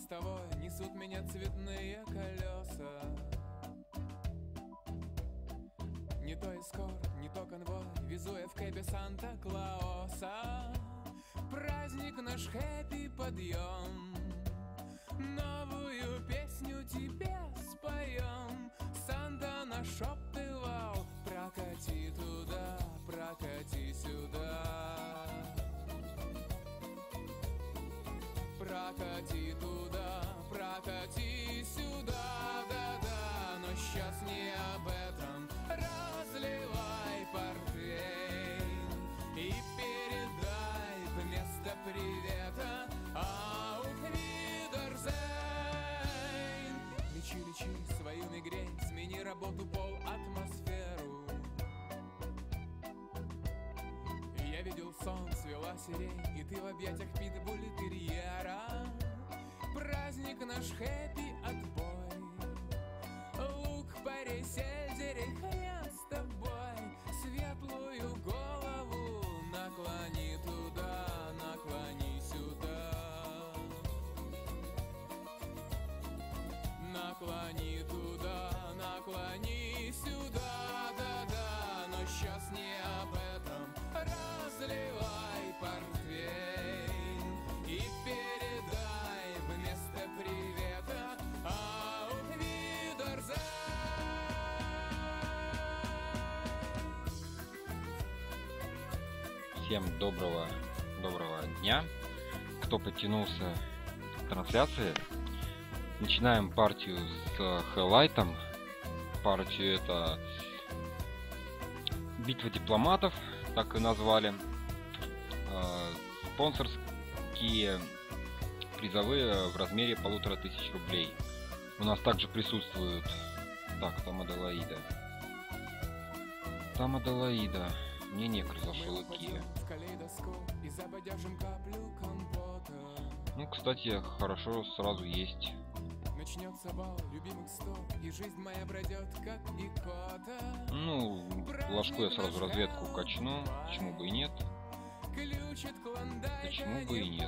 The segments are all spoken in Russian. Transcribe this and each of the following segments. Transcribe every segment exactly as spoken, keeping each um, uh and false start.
мостовой несут меня цветные колеса. Не то эскор, не то конвой, везу я в кэбе Санта-Клауса. Праздник наш, хэппи подъем, новую песню тебе споем. Санта нашептывал: прокати туда, прокати сюда. Прокати туда, прокати сюда, да-да. Но сейчас не об этом. Разливай портвейн и передай вместо привета Auf Wiedersehen. Лечи, лечи свою мигрень, смени работу, пол, атмосферу. Я видел сон, свела сирень, и ты в объятиях питбуля-терьера. Праздник наш, хэппи отбой. Лук, парей, сельдерей, хрен с тобой. Светлую голову наклони туда, наклони сюда. Наклони туда, наклони сюда, да-да. Но сейчас не об этом. Разливай портвейн и передай вместо привета Auf Wiedersehen. Всем доброго, доброго дня. Кто подтянулся к трансляции, начинаем партию с хайлайтом. Партию это битва дипломатов, так и назвали. Спонсорские призовые в размере полутора тысяч рублей. У нас также присутствуют... Так, там Аделаида. Там Аделаида. Мне некр зашел и Кия. Ну, кстати, хорошо сразу есть. Начнется бал любимых сто, и жизнь моя пройдет как икота. Ну, ложку я сразу разведку качну. Почему бы и нет? Почему бы и нет?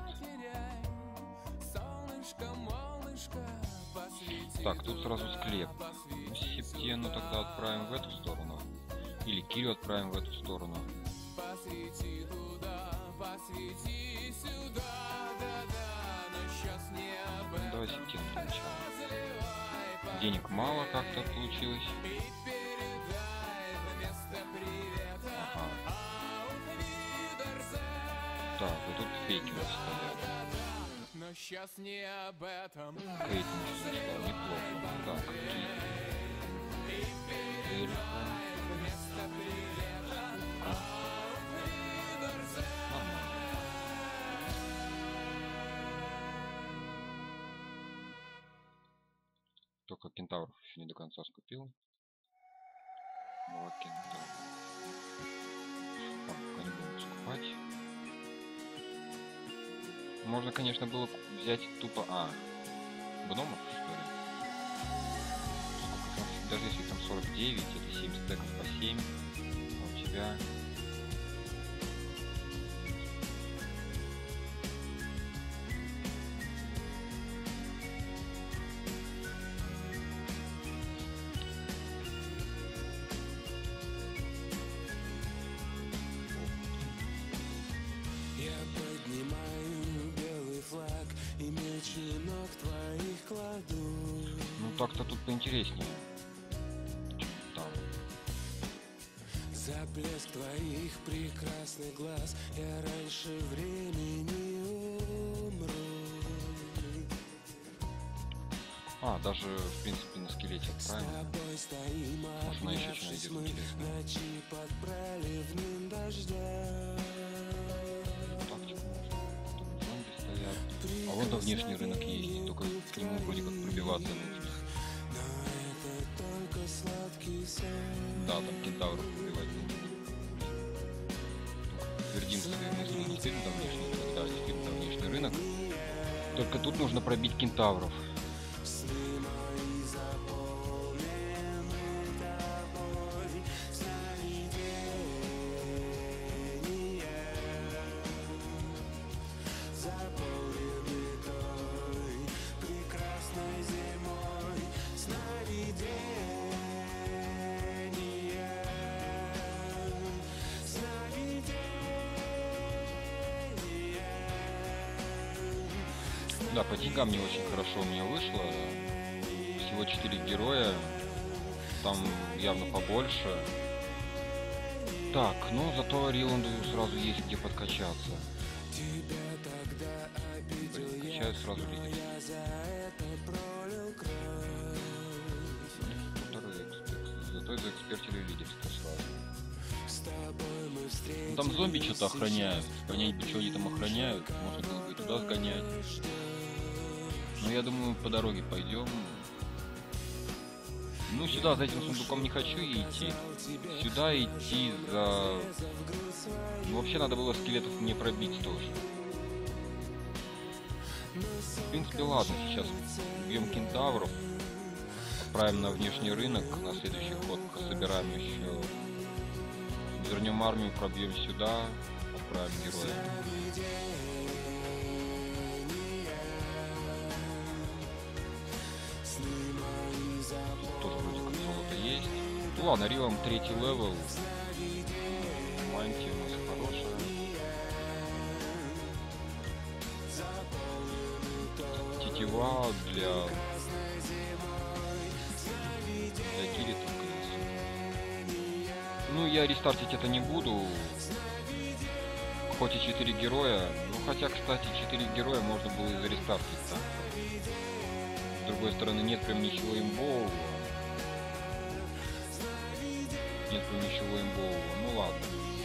Так, тут сразу склеп. Септену тогда отправим в эту сторону. Или Кирю отправим в эту сторону. Посвети туда, посвети сюда, да-да, но сейчас не об этом. Давай Септену сначала. Денег мало как-то получилось. Ага. Так, вот тут фейки у нас стоят. Но сейчас не об этом. Рейтинг сначала неплохо. Так, Эльфа. Только кентавров еще не до конца скупил. Два кентавра. Так, пока не будем скупать. Можно, конечно, было взять тупо... А, гномов, что ли? Сколько там? Даже если там сорок девять, это семь стеков по семь. А у тебя... Ну так-то тут поинтереснее. Там. За блеск твоих прекрасных глаз я раньше времени умру. А, даже в принципе на скелете отправим. Может, она еще что-нибудь найдет интересное. Так, что можно? Зомби стоят. А вон там внешний рынок есть, только к нему вроде как пробиваться нужно. Да, там кентавров пробивать нужно. Твердим свои мысли, действительно там внешний рынок, да, действительно там внешний рынок. Только тут нужно пробить кентавров. Да, по деньгам не очень хорошо у меня вышло. Всего четыре героя. Там явно побольше. Так, ну зато Риланду сразу есть где подкачаться. Блин, качаю сразу лидер. Зато заэкспертили лидерство сразу. Ну, там зомби что-то охраняют. Понять бы, что они там охраняют. Можно было бы и туда сгонять. Но я думаю, по дороге пойдем. Ну, сюда за этим сундуком не хочу идти. Сюда идти за... Ну, вообще надо было скелетов мне пробить тоже. В принципе, ладно, сейчас убьем кентавров. Отправим на внешний рынок. На следующий ход собираем еще. Вернем армию, пробьем сюда. Отправим героя. Тоже вроде как золото есть. Ну ладно, Рилом третий левел. Мантия у нас хорошая. Тетива для... для кири только есть. Ну я рестартить это не буду. Хоть и четыре героя. Ну хотя, кстати, четыре героя можно было и зарестартить так. С другой стороны, нет прям ничего имбового. Нет прям ничего имбового. Ну ладно.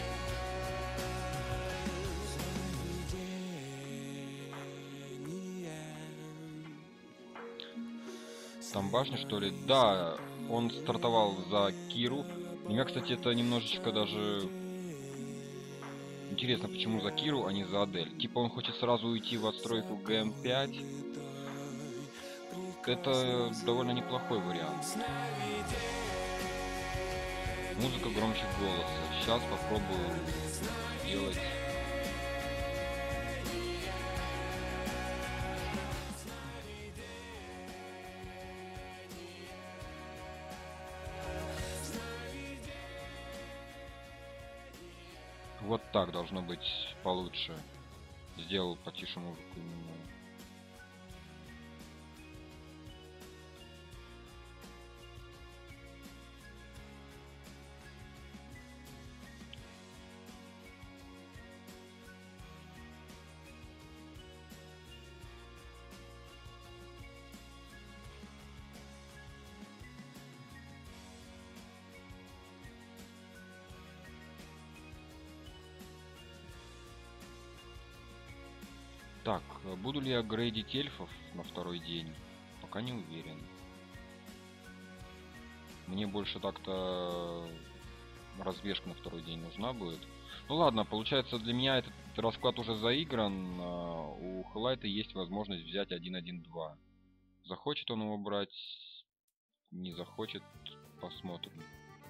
Там башня, что ли? Да, он стартовал за Киру. Меня, кстати, это немножечко даже... Интересно, почему за Киру, а не за Адель. Типа он хочет сразу уйти в отстройку Г М пять. Это довольно неплохой вариант. Музыка громче голоса. Сейчас попробую сделать... Вот так должно быть получше. Сделал потише музыку именно. Так, буду ли я грейдить эльфов на второй день? Пока не уверен. Мне больше так-то разбежка на второй день нужна будет. Ну ладно, получается для меня этот расклад уже заигран. У Хэлайта есть возможность взять один один два. Захочет он его брать, не захочет, посмотрим.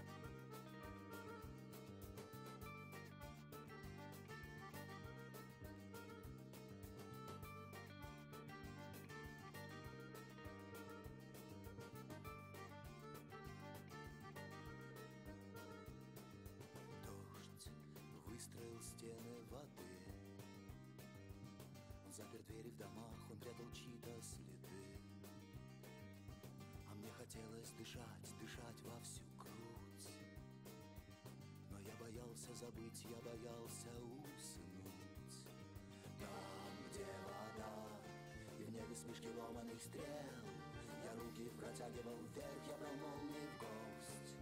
Стены воды. Он запер двери в домах, он прятал чьи-то следы. А мне хотелось дышать, дышать во всю грудь. Но я боялся забыть, я боялся уснуть. Там, где вода, и в небе вспышки ломаных стрел, я руки протягивал вверх, я брал молнии в гость.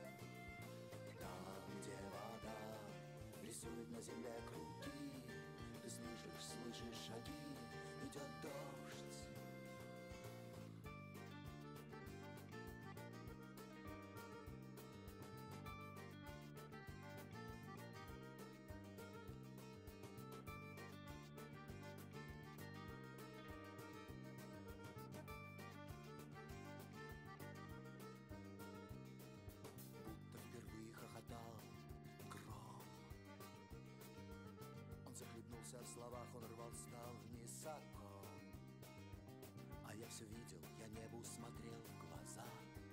Там, где вода рисует на земле круги, ты слышишь, слышишь шаги, идет дождь. Будто впервые хохотал гром. Он захлебнулся в словах, он рвал, стал высоко. А я все видел, я небу смотрел в глаза.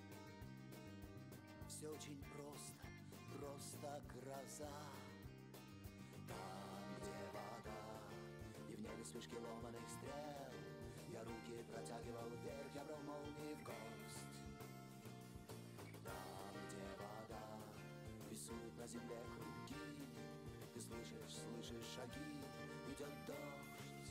Все очень просто, просто гроза. Там, где вода, и в небе вспышки ломаных стрел, протягивал вверх, я брал молнии в гость. Там, где вода рисует на земле круги, ты слышишь, слышишь шаги, идет дождь.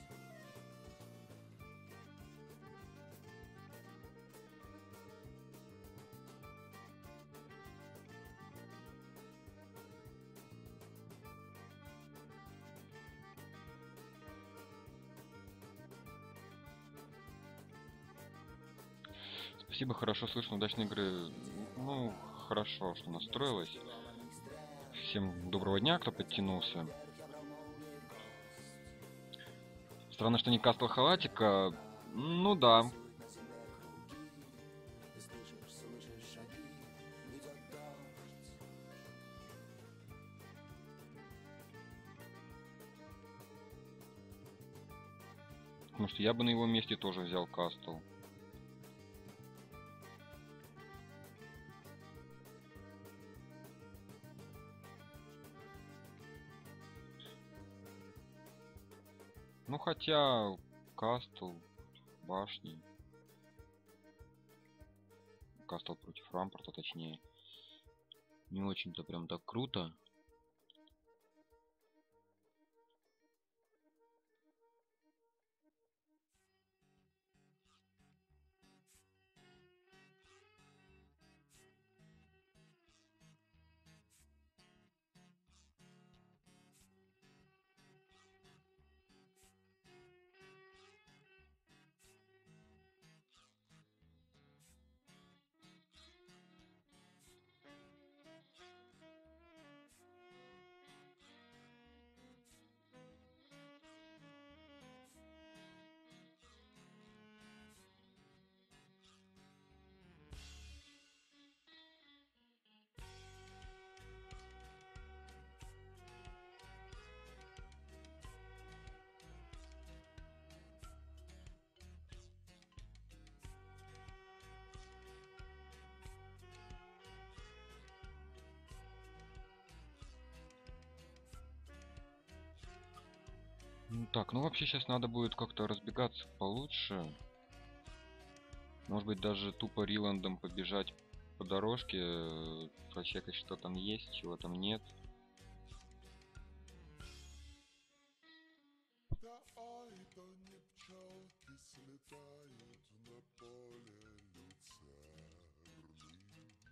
Спасибо, хорошо слышно, удачной игры. Ну, хорошо, что настроилась. Всем доброго дня, кто подтянулся. Странно, что не кастл халатика. Ну да. Потому что я бы на его месте тоже взял кастл. Ну хотя кастл, башни. Кастл против рампорта, точнее. Не очень-то прям так круто. Ну, так, ну вообще сейчас надо будет как-то разбегаться получше. Может быть, даже тупо риландом побежать по дорожке, э, прочекать, что там есть, чего там нет. Да ой, то не пчелки слетают на поле люцерны.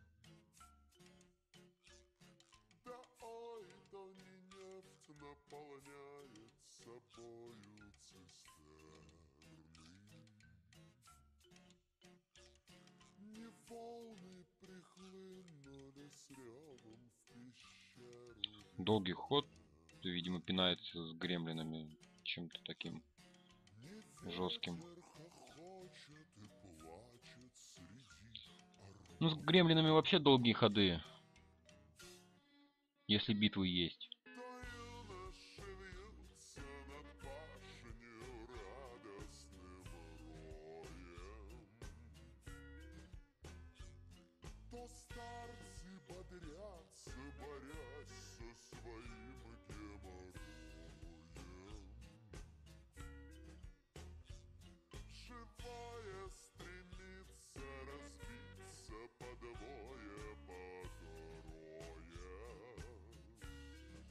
Да ой, то не нефть наполняет собою цистерны. Не волны прихлынули с ревом в пещеру. Долгий ход, видимо, пинается с гремлинами чем-то таким жестким. Ну, с гремлинами вообще долгие ходы, если битвы есть. То старцы бодрятся, борясь со своим геморроем. Живая стремится разбиться подвое, подорое.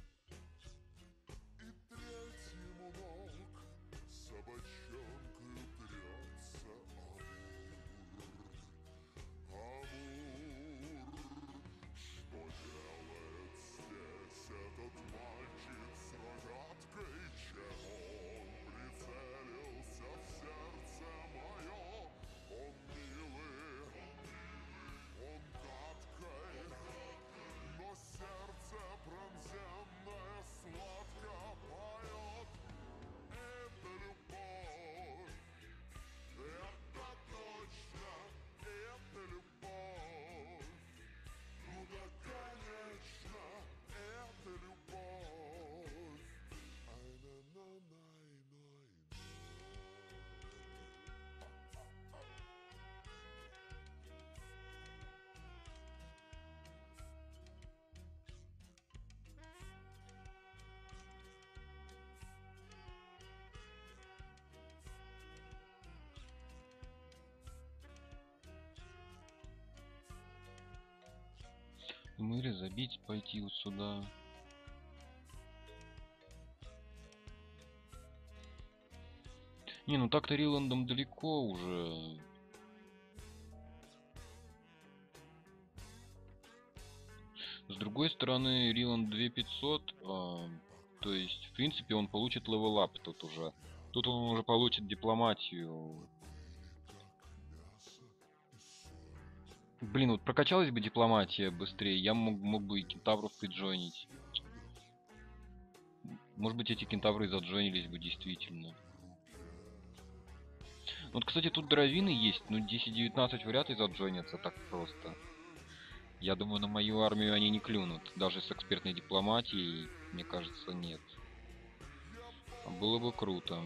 Ну или забить, пойти вот сюда. Не, ну так-то Риландом далеко уже. С другой стороны, Риланд две тысячи пятьсот, а, то есть, в принципе, он получит левелап тут уже. Тут он уже получит дипломатию. Блин, вот прокачалась бы дипломатия быстрее, я мог, мог бы и кентавров приджойнить. Может быть, эти кентавры заджойнились бы действительно. Вот, кстати, тут дровины есть, но десять девятнадцать вряд ли заджойнятся так просто. Я думаю, на мою армию они не клюнут. Даже с экспертной дипломатией, мне кажется, нет. А было бы круто.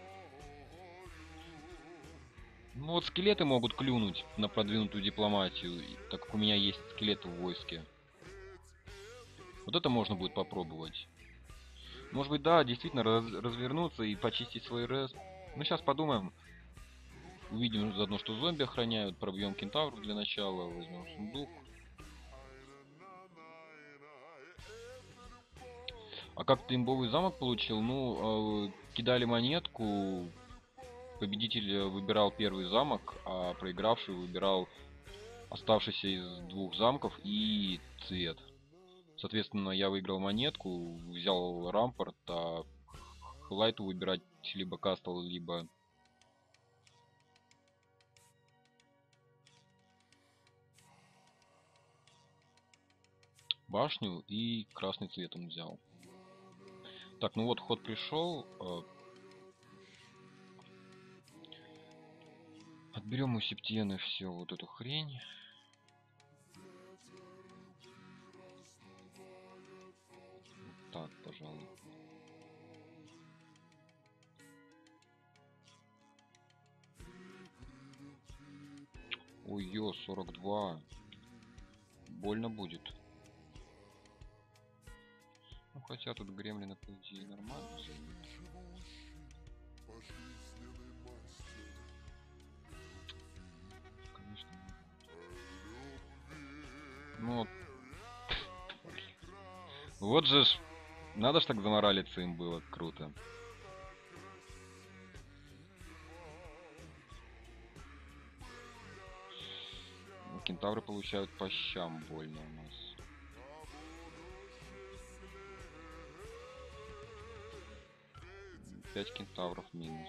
Ну вот скелеты могут клюнуть на продвинутую дипломатию, так как у меня есть скелеты в войске. Вот это можно будет попробовать. Может быть, да, действительно раз развернуться и почистить свой респ. Ну, сейчас подумаем. Увидим заодно, что зомби охраняют. Пробьем кентавров для начала. Возьмем сундук. А как ты имбовый замок получил? Ну, э, кидали монетку. Победитель выбирал первый замок, а проигравший выбирал оставшийся из двух замков и цвет. Соответственно, я выиграл монетку, взял рампорт, а Лайту выбирать либо Кастл, либо башню, и красный цвет он взял. Так, ну вот ход пришел. Отберем у Септиены все вот эту хрень. Вот так, пожалуй. Ой, ё, сорок два. Больно будет. Ну, хотя тут гремлины, по идее, нормально. Конечно. Ну, вот. Вот же ж. Надо ж так заморалиться им было. Круто. Кентавры получают по щам больно у нас. пять кентавров минус.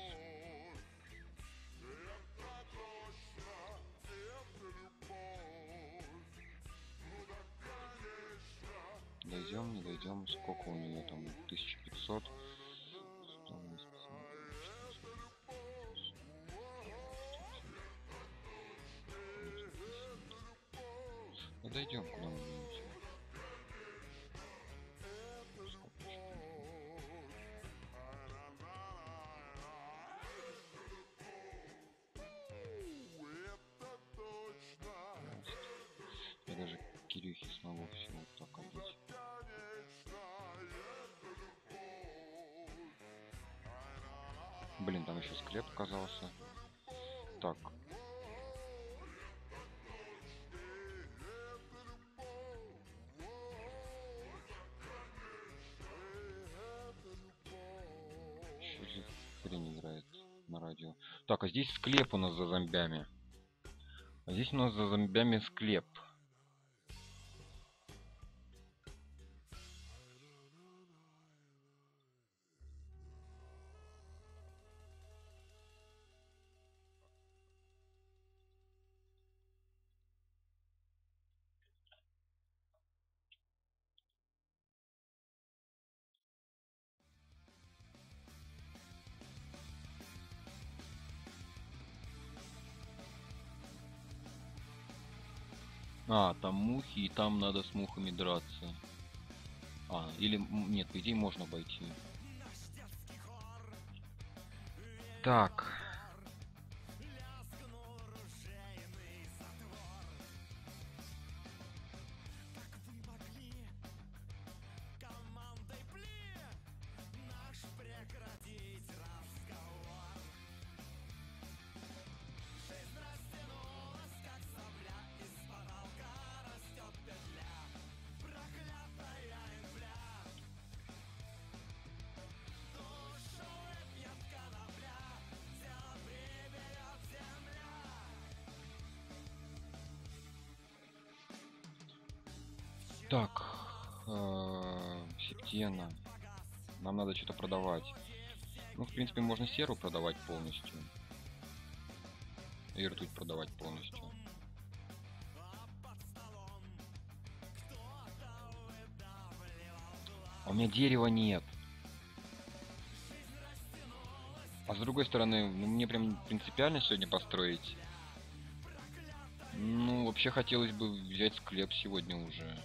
Дойдем, не дойдем. Сколько у нее там? тысяча пятьсот. Дойдем куда-нибудь. Я даже Кирюхи смогу все вот так отдать. Блин, там еще склеп оказался. Так. Что за хрень играет на радио? Так, а здесь склеп у нас за зомбями. А здесь у нас за зомбями склеп. А, там мухи, и там надо с мухами драться. А, или... Нет, по идее можно обойти. Так. Так, э, Септена. Нам надо что-то продавать. Ну, в принципе, можно серу продавать полностью. И ртуть продавать полностью. А у меня дерева нет. А с другой стороны, ну, мне прям принципиально сегодня построить. Ну, вообще хотелось бы взять склеп сегодня уже.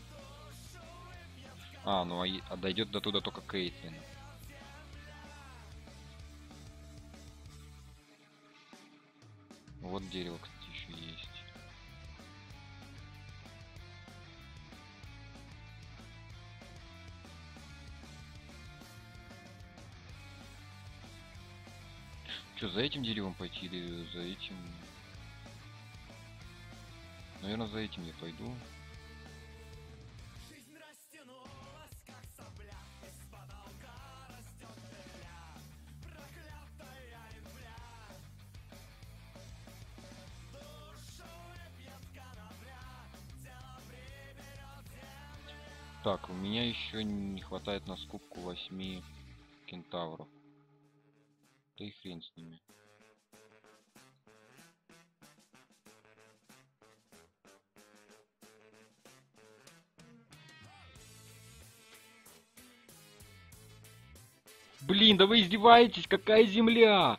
А, ну а, а дойдет до туда только Кейтлин. Вот дерево, кстати, еще есть. Что, за этим деревом пойти или за этим? Наверное, за этим я пойду. Так, у меня еще не хватает на скупку восьми кентавров. Да и хрен с ними. Блин, да вы издеваетесь, какая земля?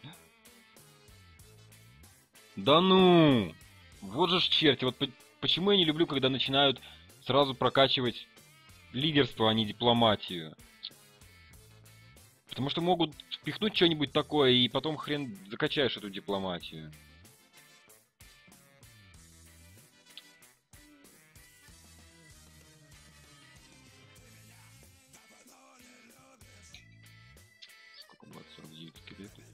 Да ну! Вот же ж черти, вот по почему я не люблю, когда начинают сразу прокачивать лидерство, а не дипломатию. Потому что могут впихнуть что-нибудь такое, и потом хрен закачаешь эту дипломатию. Сколько? двадцать сорок девять скелетов.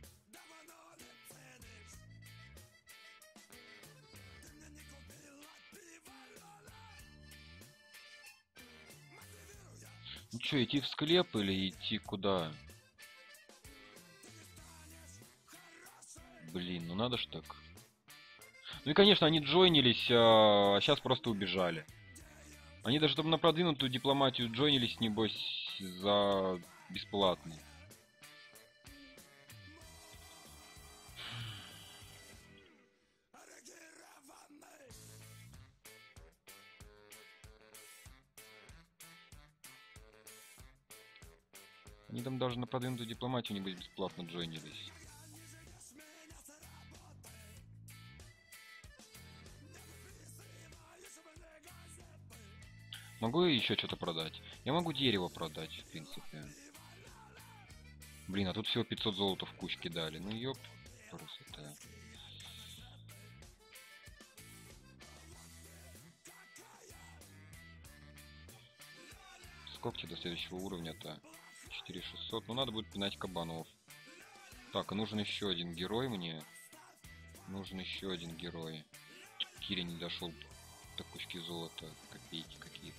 Ну что, идти в склеп или идти куда? Блин, ну надо ж так. Ну и конечно, они джойнились, а сейчас просто убежали. Они даже там на продвинутую дипломатию джойнились, небось, за бесплатный. Они там даже на продвинутую дипломатию, небось, бесплатно джойнились. Могу я еще что-то продать? Я могу дерево продать, в принципе. Блин, а тут всего пятьсот золота в кучке дали. Ну ёп, красота. Сколько тебе до следующего уровня-то? четыре тысячи шестьсот. Ну надо будет пинать кабанов. Так, и нужен еще один герой мне. Нужен еще один герой. Кири не дошел до кучки золота. Копейки какие-то.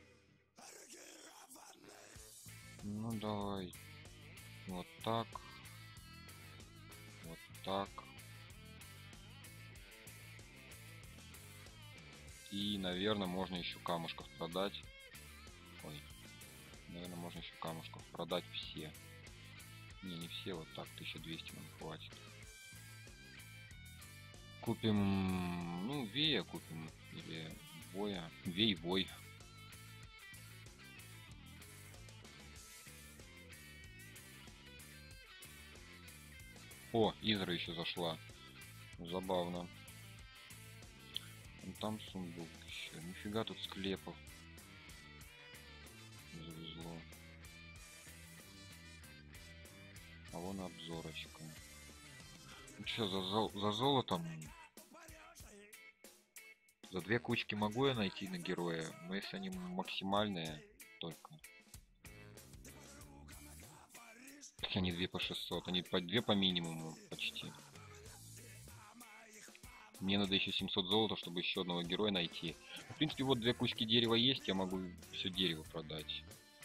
Ну давай. Вот так. Вот так. И, наверное, можно еще камушков продать. Ой. Наверное, можно еще камушков продать все. Не, не все, вот так. тысяча двести нам хватит. Купим... Ну, Вея купим. Или Воя. Вей, Вой. О, Изра еще зашла. Забавно. Там сундук еще. Нифига тут склепов. Завезло. А вон обзорочка. Ну что, за, зол за золотом? За две кучки могу я найти на героя, но если они максимальные только. Они две по шестьсот, они по две по минимуму почти. Мне надо еще семьсот золота, чтобы еще одного героя найти. В принципе, вот две кучки дерева есть, я могу все дерево продать.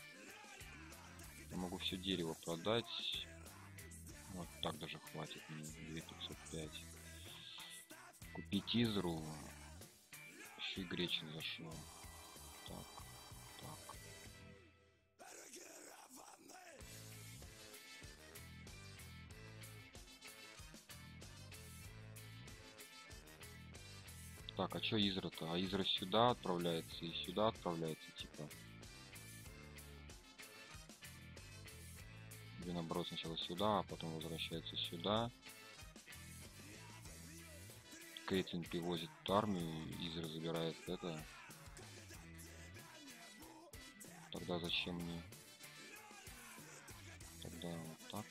Я могу все дерево продать. Вот так даже хватит мне. две тысячи пятьсот пять. Купить Изру. Еще и Гречин зашел. Так. Так, а чё Изра-то? А Изра сюда отправляется и сюда отправляется, типа. Или наоборот, сначала сюда, а потом возвращается сюда. Кейтлин привозит армию, Изра забирает это. Тогда зачем мне? Тогда вот так.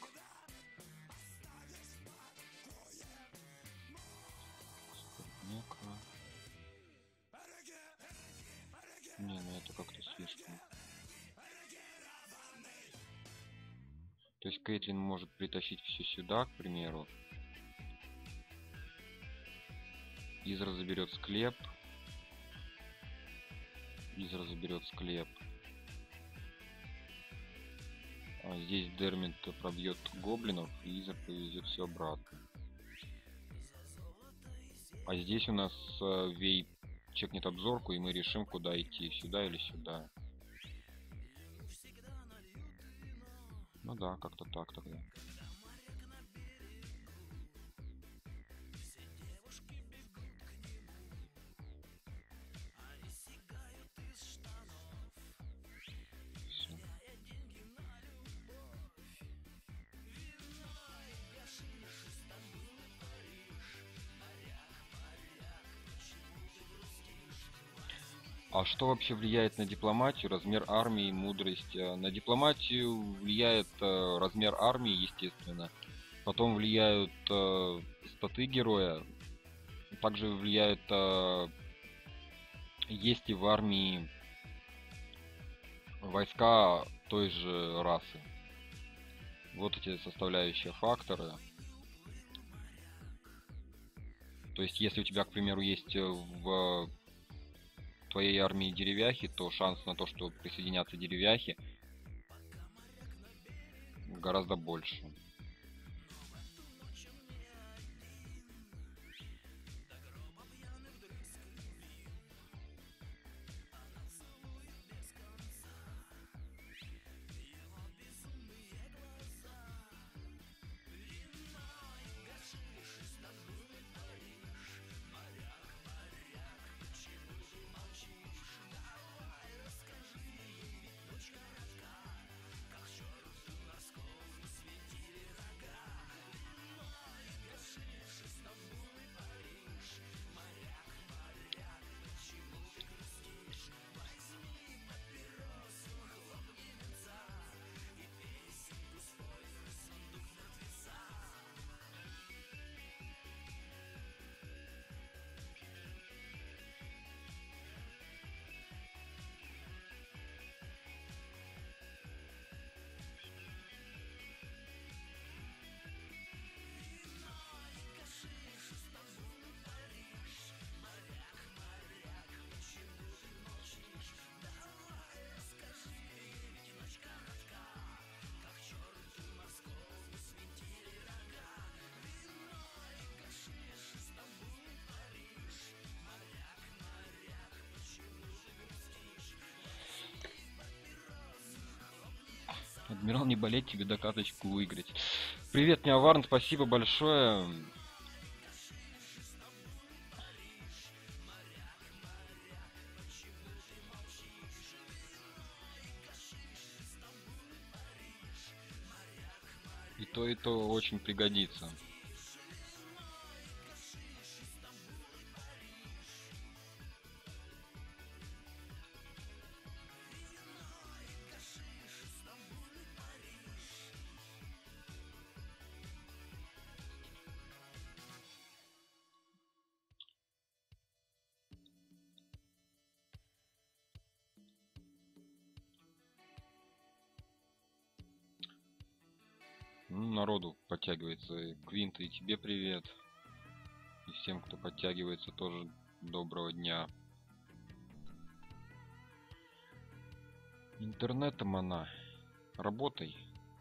Некро. Не, ну это как-то слишком. То есть Кейтлин может притащить все сюда, к примеру. Изра заберет склеп. Изра заберет склеп. А здесь Дермит пробьет гоблинов, и Изра повезет все обратно. А здесь у нас э, Вей чекнет обзорку, и мы решим, куда идти, сюда или сюда. Ну да, как-то так тогда. Всё. А что вообще влияет на дипломатию, размер армии, мудрость? Э, На дипломатию влияет э, размер армии, естественно. Потом влияют э, статы героя. Также влияет, э, есть ли в армии войска той же расы. Вот эти составляющие факторы. То есть, если у тебя, к примеру, есть э, в твоей армии деревяхи, то шанс на то, что присоединятся деревяхи, гораздо больше. Адмирал, не болеть, тебе до каточку выиграть. Привет, Неоварн, спасибо большое. И то, и то очень пригодится. Ну, народу подтягивается. И Квинт, и тебе привет. И всем, кто подтягивается, тоже доброго дня. Интернетом она. Работай.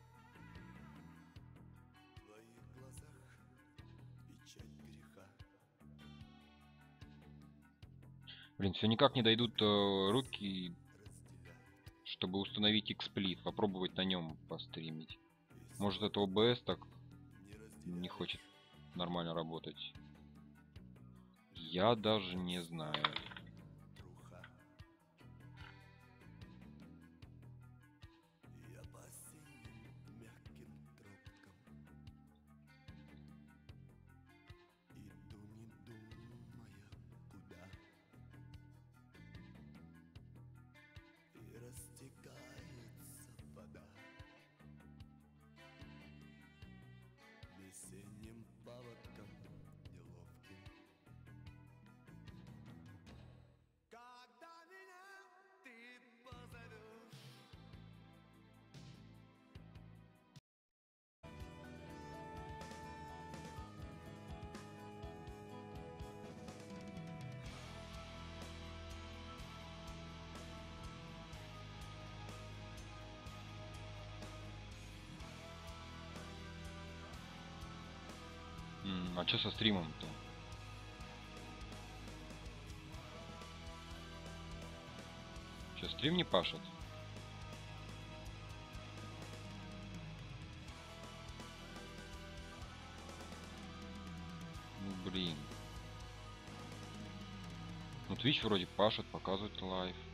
В твоих глазах печать греха. Блин, все никак не дойдут э, руки, чтобы установить X-Split. Попробовать на нем постримить. Может, это о бэ эс так не хочет нормально работать. Я даже не знаю. труха. Я по синим мягким тропкам иду, не думая, куда. И растекается вода весенним паводком неловким. Когда меня ты позовешь, М, а что со стримом-то? Что, стрим не пашет? Ну блин. Ну Twitch вроде пашет, показывает лайв.